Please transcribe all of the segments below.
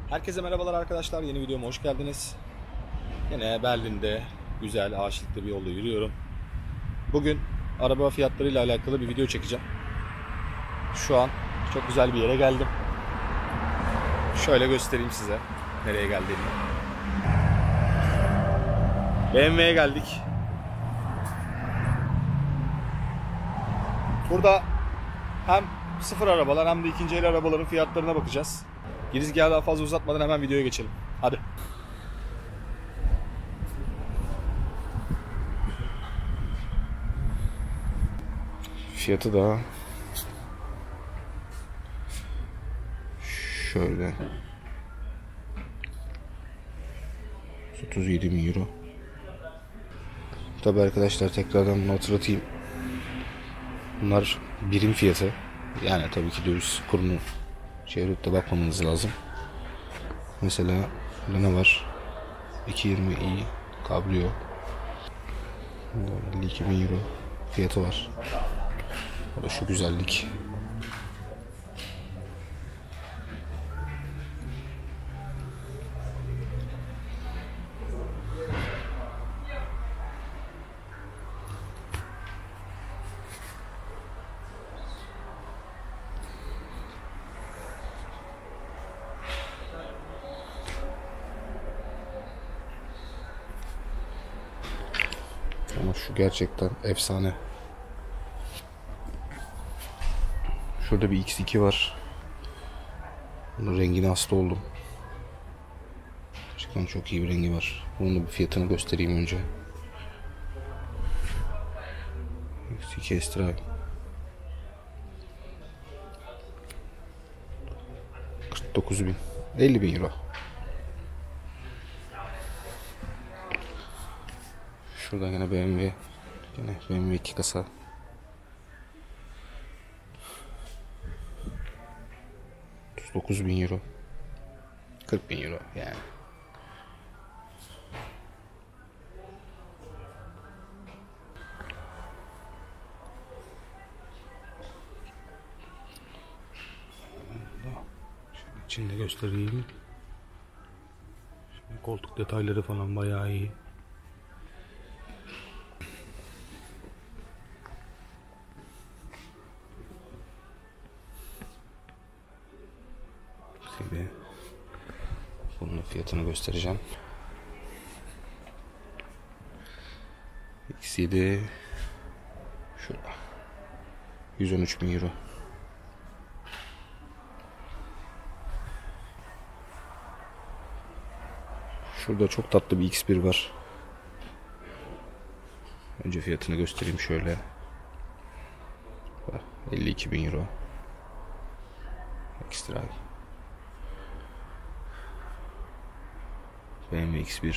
Herkese merhabalar arkadaşlar. Yeni videoma hoş geldiniz. Yine Berlin'de güzel ağaçlıklı bir yolda yürüyorum. Bugün araba fiyatlarıyla alakalı bir video çekeceğim. Şu an çok güzel bir yere geldim. Şöyle göstereyim size nereye geldiğimi. BMW'ye geldik. Burada hem sıfır arabalar hem de ikinci el arabaların fiyatlarına bakacağız. Girizgahı daha fazla uzatmadan hemen videoya geçelim. Hadi. Fiyatı da şöyle 37.000 euro. Tabi arkadaşlar tekrardan bunu hatırlatayım. Bunlar birim fiyatı. Yani tabii ki döviz kurunu çevirip de bakmamanız lazım. Mesela burada ne var? 220i Cabrio. 52.000 euro fiyatı var. O da şu güzellik. Ama şu gerçekten efsane. Şurada bir X2 var. Bunun rengine hasta oldum. Gerçekten çok iyi bir rengi var. Bunun da bir fiyatını göstereyim önce. X2 S-Drive 49.000, 50.000 euro. Şurada yine BMW 2 kasa. 39.000 euro. 40.000 euro yani. Şöyle içinde göstereyim. Şimdi koltuk detayları falan bayağı iyi. Şimdi bunun fiyatını göstereceğim. X7 şurada 113.000 euro. Şurada çok tatlı bir X1 var. Önce fiyatını göstereyim şöyle. 52.000 euro. Ekstra. BMW X1.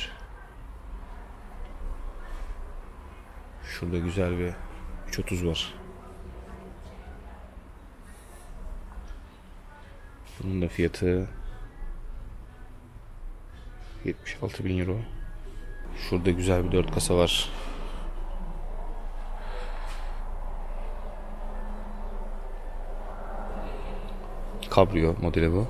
Şurada güzel bir 330 var. Bunun da fiyatı 76.000 euro. Şurada güzel bir 4 kasa var. Cabrio modeli bu.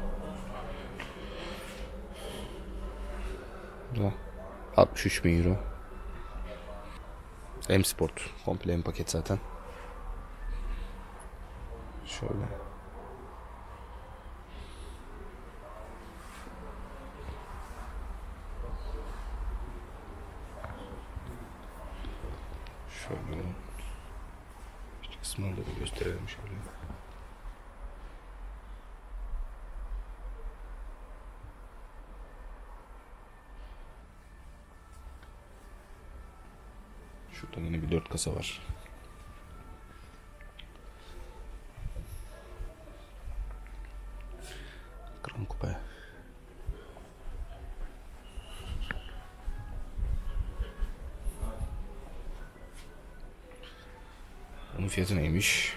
63.000 euro. M Sport. Komple M paket zaten. Şöyle. Şöyle. İşte kısmını da bir gösterelim şöyle. Şurada yine bir 4 kasa var. Kram Coupe. Bunun fiyatı neymiş?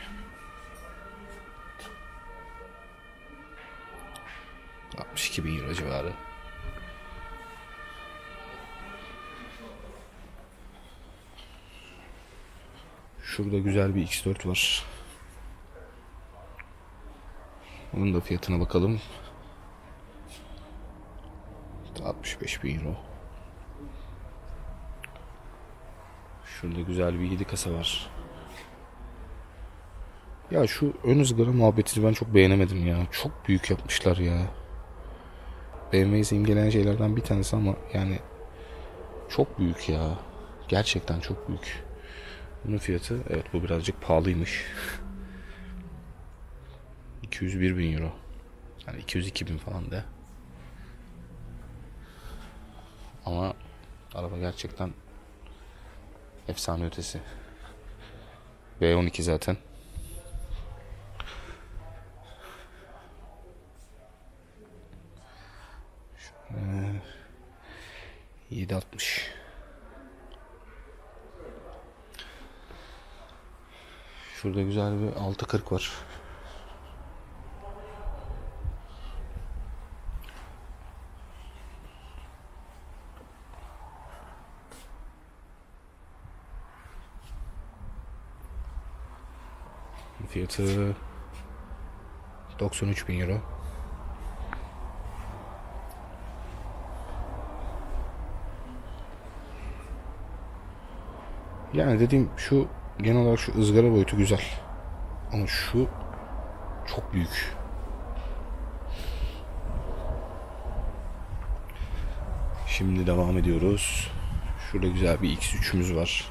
62.000 euro civarı. Şurada güzel bir X4 var. Onun da fiyatına bakalım. 65.000 euro. Şurada güzel bir 7 kasa var. Ya şu ön ızgara muhabbetini ben çok beğenemedim ya. Çok büyük yapmışlar ya. BMW'yi simgeleyen şeylerden bir tanesi ama yani çok büyük ya. Gerçekten çok büyük. Bunun fiyatı, evet, bu birazcık pahalıymış. 201.000 euro. Yani 202.000 falan de. Ama araba gerçekten efsane ötesi. V12 zaten. 760. Şurada güzel bir 640 var. Fiyatı 93.000 euro. Yani dediğim şu, genel olarak şu ızgara boyutu güzel. Ama şu çok büyük. Şimdi devam ediyoruz. Şurada güzel bir X3'ümüz var.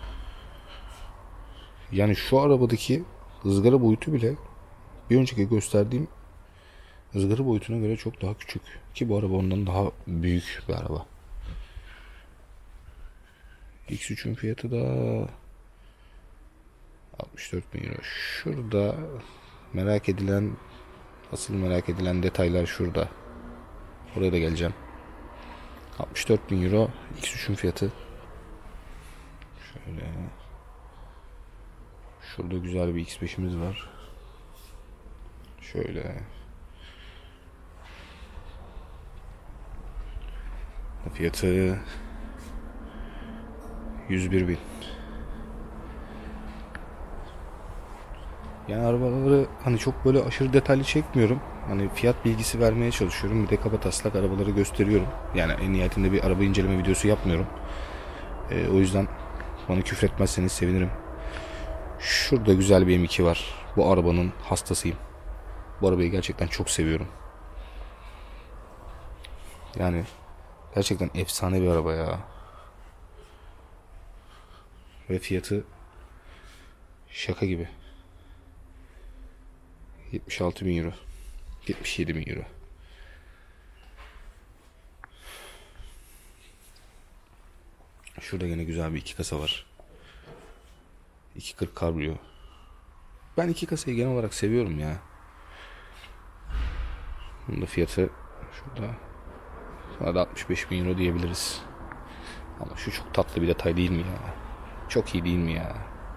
Yani şu arabadaki ızgara boyutu bile bir önceki gösterdiğim ızgara boyutuna göre çok daha küçük. Ki bu araba ondan daha büyük bir araba. X3'ün fiyatı da 64.000 euro. Şurada asıl merak edilen detaylar şurada. Oraya da geleceğim. 64.000 euro X3'ün fiyatı. Şöyle. Şurada güzel bir X5'imiz var. Şöyle. Fiyatı 101.000. Yani arabaları hani çok böyle aşırı detaylı çekmiyorum. Hani fiyat bilgisi vermeye çalışıyorum. Bir de kabataslak arabaları gösteriyorum. Yani en nihayetinde bir araba inceleme videosu yapmıyorum. O yüzden bana küfretmezseniz sevinirim. Şurada güzel bir M2 var. Bu arabanın hastasıyım. Bu arabayı gerçekten çok seviyorum. Yani gerçekten efsane bir araba ya. Ve fiyatı şaka gibi. 76.000 euro. 77.000 euro. Şurada yine güzel bir 2 kasa var. 240 Cabrio. Ben 2 kasayı genel olarak seviyorum ya. Bunun da fiyatı şurada. Buna da 65.000 euro diyebiliriz. Ama şu çok tatlı bir detay değil mi ya? Çok iyi değil mi ya?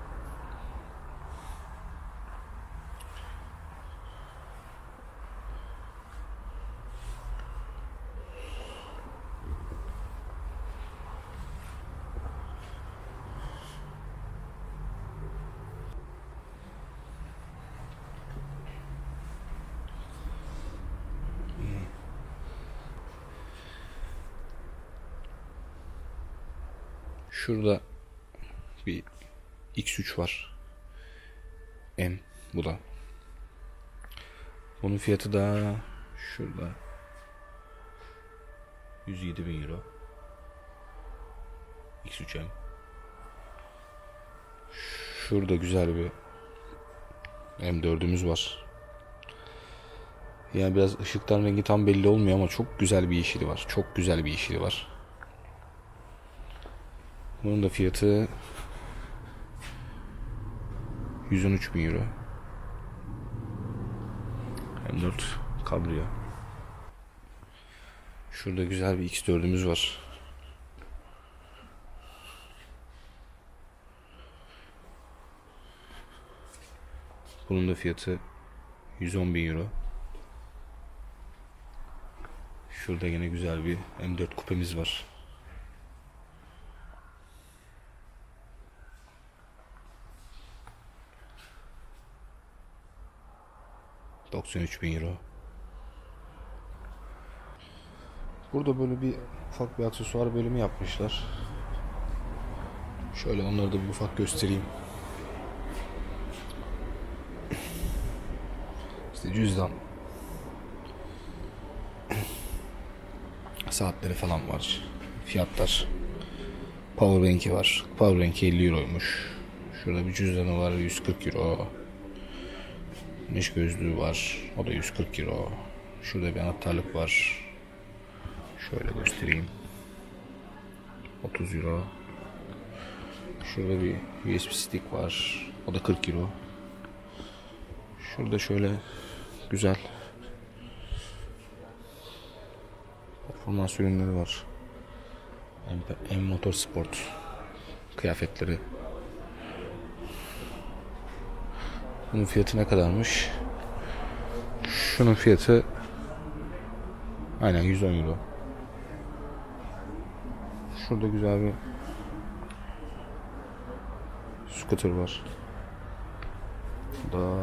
Şurada bir X3 var. M bu da. Bunun fiyatı da şurada 107.000 euro. X3M. Şurada güzel bir M4'ümüz var. Yani biraz ışıktan rengi tam belli olmuyor ama çok güzel bir yeşili var. Çok güzel bir yeşili var. Bunun da fiyatı 113.000 euro. M4 Cabrio. Şurada güzel bir X4'ümüz var. Bunun da fiyatı 110.000 euro. Şurada yine güzel bir M4 kupemiz var. €93.000. Burada böyle bir ufak bir aksesuar bölümü yapmışlar. Şöyle onları da bir ufak göstereyim. İşte cüzdan, saatleri falan var. Fiyatlar. Powerbank'i var. Powerbank 50 euroymuş. Şurada bir cüzdanı var, 140 euro. Güneş gözlüğü var. O da 140 euro. Şurada bir anahtarlık var. Şöyle göstereyim. 30 euro. Şurada bir USB stick var. O da 40 euro. Şurada şöyle güzel performans ürünleri var. M Motorsport kıyafetleri. Bunun fiyatı ne kadarmış? Şunun fiyatı aynen 110 euro. Şurada güzel bir scooter var. Bu da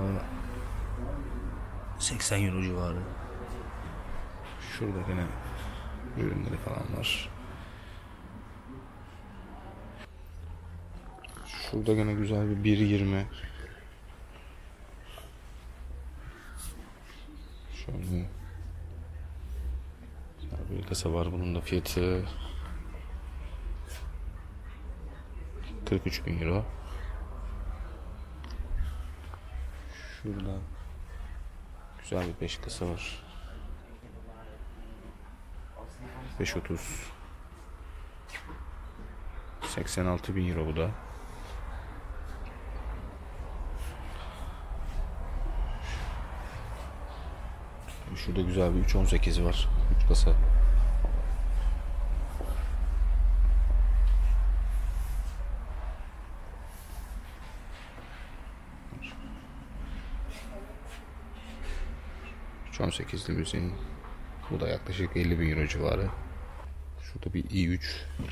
80 euro civarı. Şurada yine ürünleri falan var. Şurada yine güzel bir 1.20. Şöyle bir kasa var. Bunun da fiyatı 43.000 euro. Şurada güzel bir 5 kasa var. 5.30. 86.000 euro bu da. Şurada güzel bir 3.18 var. 3 kasa. ...3.18 limuzin. Bu da yaklaşık 50.000 euro civarı. Şurada bir i3.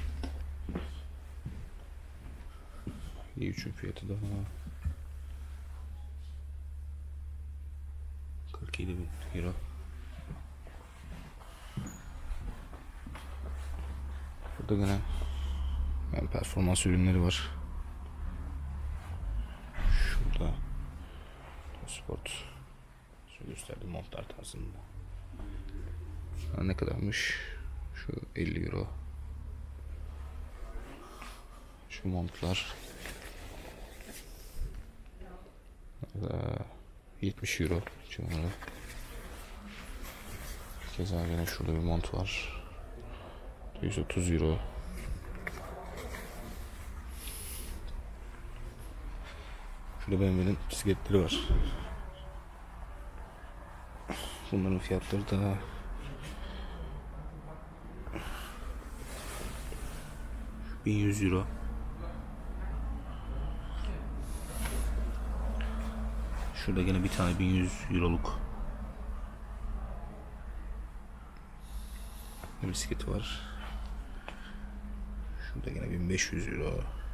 i3'ün fiyatı da 47.000 euro. Burada gene performans ürünleri var. Şurada sport gösterdi montlar tarzında. Ne kadarmış? Şu 50 euro. Şu montlar 70 euro civarı. Keza yine şurada bir mont var. 130 euro. Şurada BMW'nin bisikletleri var. Bunların fiyatları da €1100. Şurada gene bir tane 1100 euroluk bir bisiklet var. Şurada gene 1500 euro.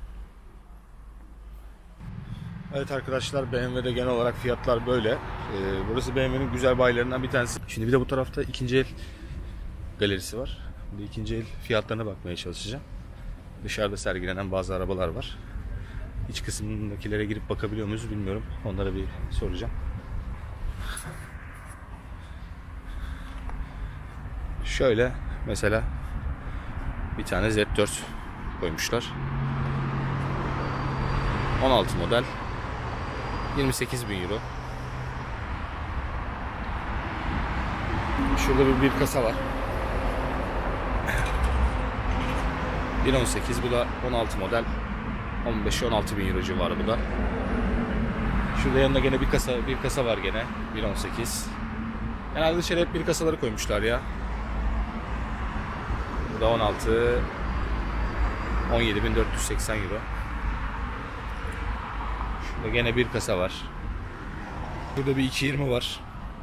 Evet arkadaşlar, BMW'de genel olarak fiyatlar böyle. Burası BMW'nin güzel bayilerinden bir tanesi. Şimdi bir de bu tarafta ikinci el galerisi var. Bir ikinci el fiyatlarına bakmaya çalışacağım. Dışarıda sergilenen bazı arabalar var. İç kısmındakilere girip bakabiliyor muyuz bilmiyorum. Onlara bir soracağım. Şöyle mesela bir tane Z4 koymuşlar. 16 model. 28.000 euro. Şurada bir kasa var. 1.18, bu da 16 model. 15-16 bin euro civarı bu da. Şurada yanında gene bir kasa var gene. 1.18. Genelde dışarı hep bir kasaları koymuşlar ya. Bu da 16. 17.480 euro. Şurada gene bir kasa var. Burada bir 220 var.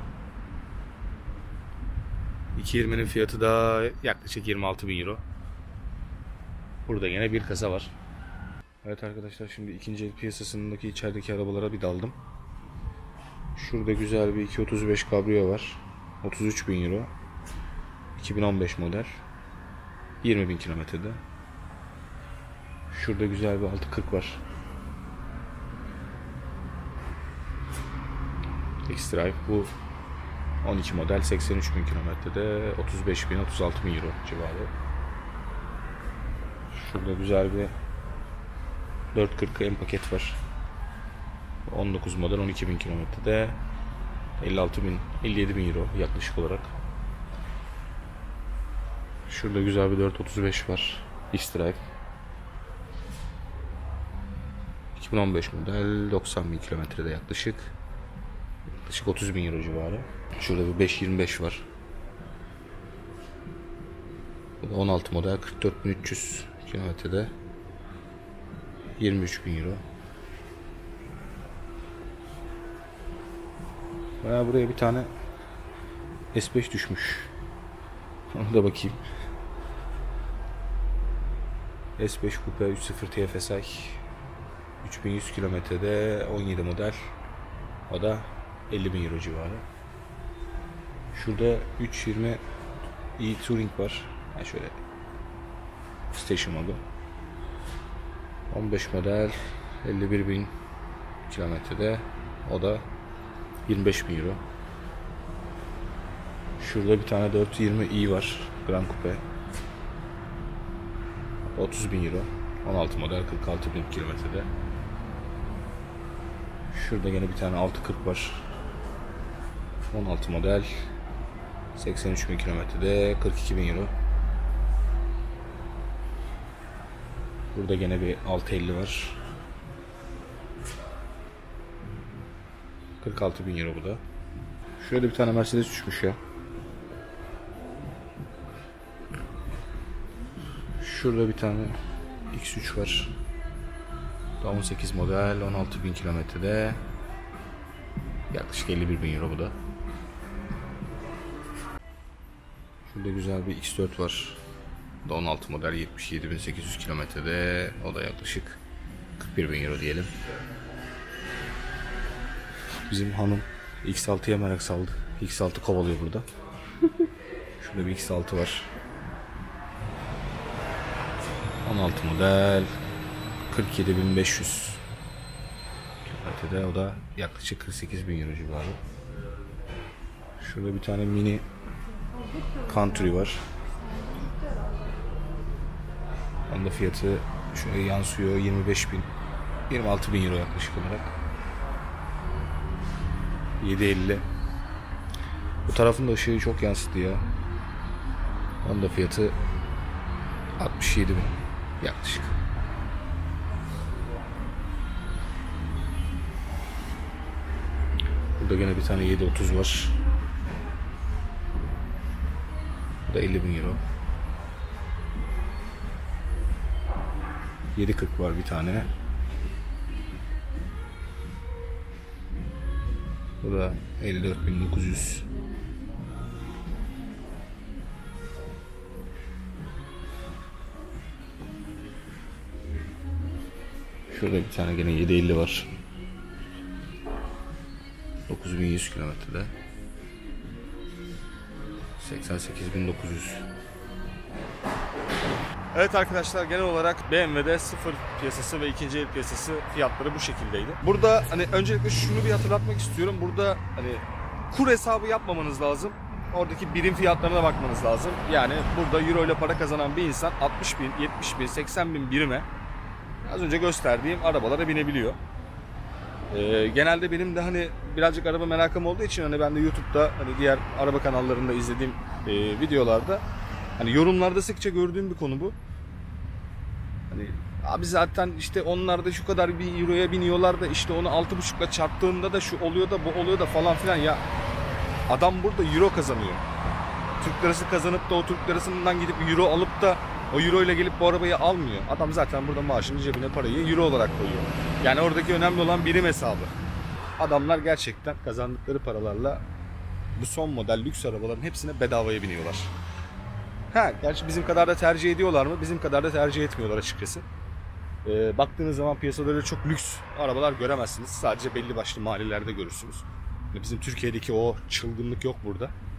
220'nin fiyatı da yaklaşık 26.000 euro. Burada yine bir kasa var. Evet arkadaşlar, şimdi ikinci el piyasasındaki içerideki arabalara bir daldım. Şurada güzel bir 235 Cabrio var. 33.000 euro. 2015 model. 20.000 kilometrede. Şurada güzel bir 640 var. X-Drive. Bu 12 model. 83.000 kilometrede. 35.000-36.000 euro civarı. Şurada güzel bir 440 M paket var. 19 model 12.000 kilometrede. 57.000 euro yaklaşık olarak. Şurada güzel bir 435 var. X-Drive. 2015 model 90.000 kilometrede yaklaşık. Yaklaşık 30.000 euro civarı. Şurada bir 525 var. Bu da 16 model 44.300 kilometrede. 23.000 euro. Bayağı buraya bir tane S5 düşmüş. Ona da bakayım. S5 Coupe 3.0 TFSI 3100 kilometrede 17 model. O da 50.000 euro civarı. Şurada 320 e Touring var. Yani şöyle Station modu. 15 model 51.000 kilometrede. O da 25.000 euro. Şurada bir tane 420i var. Grand Coupe. 30.000 euro. 16 model 46.000 kilometrede. Şurada yine bir tane 640 var. 16 model 83.000 kilometrede 42.000 euro. Burada gene bir 650 var. 46.000 euro bu da. Şöyle bir tane Mercedes düşmüş ya. Şurada bir tane X3 var. 18 model 16.000 kilometrede. Yaklaşık 51.000 euro bu da. Şurada güzel bir X4 var. 16 model 77.800 kilometrede. O da yaklaşık 41.000 euro diyelim. Bizim hanım X6'ya merak saldı. X6 kovalıyor burada. Şurada bir X6 var. 16 model 47.500 kilometrede. O da yaklaşık 48.000 euro civarı. Şurada bir tane mini Country var. Onun da fiyatı şöyle yansıyor 26.000 euro yaklaşık olarak. 750. Bu tarafın da ışığı çok yansıdı ya. Onun da fiyatı 67.000 yaklaşık. Burada gene bir tane 730 var. Bu da 50.000 euro. 740 var bir tane. Bu da 54.900. Şurada bir tane gene 750 var. 9100 kilometrede. 88.900. Evet arkadaşlar, genel olarak BMW'de sıfır piyasası ve ikinci el piyasası fiyatları bu şekildeydi. Burada hani öncelikle şunu bir hatırlatmak istiyorum. Burada hani kur hesabı yapmamanız lazım. Oradaki birim fiyatlarına bakmanız lazım. Yani burada euro ile para kazanan bir insan 60.000, 70.000, 80.000 birime az önce gösterdiğim arabalara binebiliyor. Genelde benim de hani birazcık araba merakım olduğu için hani ben de YouTube'da hani diğer araba kanallarında izlediğim videolarda hani yorumlarda sıkça gördüğüm bir konu bu. Hani abi zaten işte onlar da şu kadar bir euroya biniyorlar da işte onu 6.5'la çarptığında da şu oluyor da bu oluyor da falan filan ya. Adam burada euro kazanıyor. Türk lirası kazanıp da o Türk lirasından gidip euro alıp da o euro ile gelip bu arabayı almıyor. Adam zaten burada maaşını cebine parayı euro olarak koyuyor. Yani oradaki önemli olan birim hesabı. Adamlar gerçekten kazandıkları paralarla bu son model lüks arabaların hepsine bedavaya biniyorlar. Gerçi bizim kadar da tercih ediyorlar mı? Bizim kadar da tercih etmiyorlar açıkçası. Baktığınız zaman piyasada öyle çok lüks arabalar göremezsiniz. Sadece belli başlı mahallelerde görürsünüz. Bizim Türkiye'deki o çılgınlık yok burada.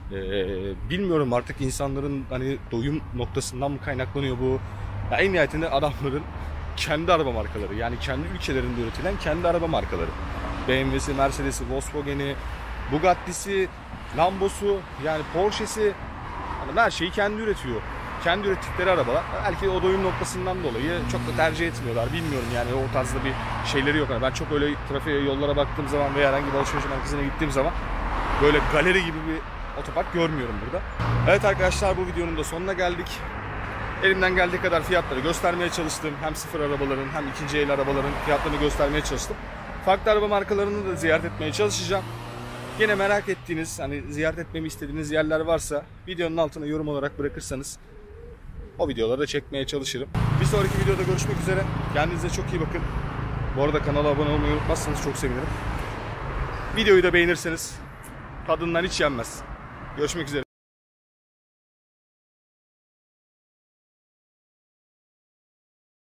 Bilmiyorum artık insanların hani doyum noktasından mı kaynaklanıyor bu? Ya en nihayetinde adamların kendi araba markaları, yani kendi ülkelerinde üretilen kendi araba markaları. BMW'si, Mercedes'i, Volkswagen'i, Bugatti'si, Lambo'su, yani Porsche'si, hani her şeyi kendi üretiyor. Kendi ürettikleri arabalar. Belki o doyum noktasından dolayı çok da tercih etmiyorlar. Bilmiyorum yani, o tarzda bir şeyleri yok. Yani ben çok öyle trafiğe, yollara baktığım zaman veya herhangi bir alışveriş merkezine gittiğim zaman böyle galeri gibi bir otopark görmüyorum burada. Evet arkadaşlar, bu videonun da sonuna geldik. Elimden geldiği kadar fiyatları göstermeye çalıştım. Hem sıfır arabaların hem ikinci el arabaların fiyatlarını göstermeye çalıştım. Farklı araba markalarını da ziyaret etmeye çalışacağım. Yine merak ettiğiniz, hani ziyaret etmemi istediğiniz yerler varsa videonun altına yorum olarak bırakırsanız o videoları da çekmeye çalışırım. Bir sonraki videoda görüşmek üzere. Kendinize çok iyi bakın. Bu arada kanala abone olmayı unutmazsanız çok sevinirim. Videoyu da beğenirseniz tadından hiç yenmez. Görüşmek üzere.